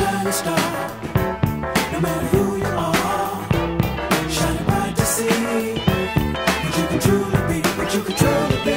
shining star, no matter who you are, shining bright to see what you can truly be, what you can truly be.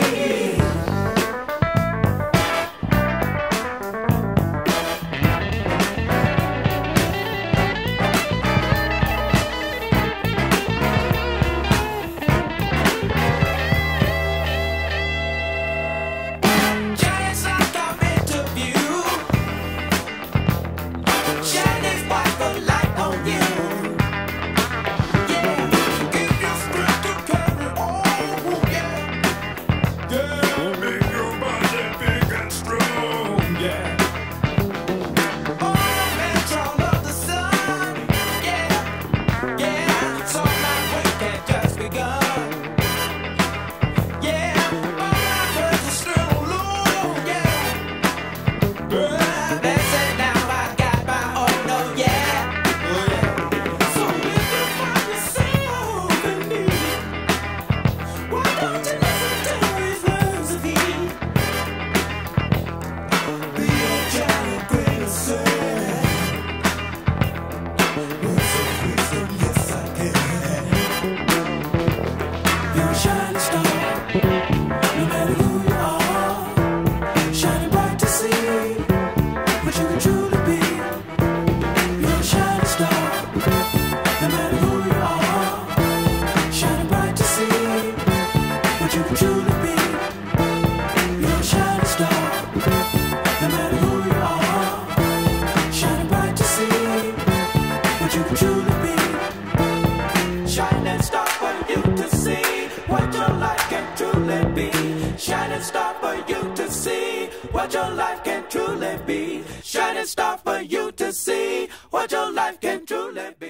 Shining star, no matter who you are, shining bright to see what you can truly be. You're a shining star, no matter who you are, shining bright to see what you can truly be. You're a shining star, no matter who you are, shining bright to see what you can truly be. Shining star for you to see what your life can truly be. Shining star for you to see what your life can truly be. Shining star for you to see what your life can truly be.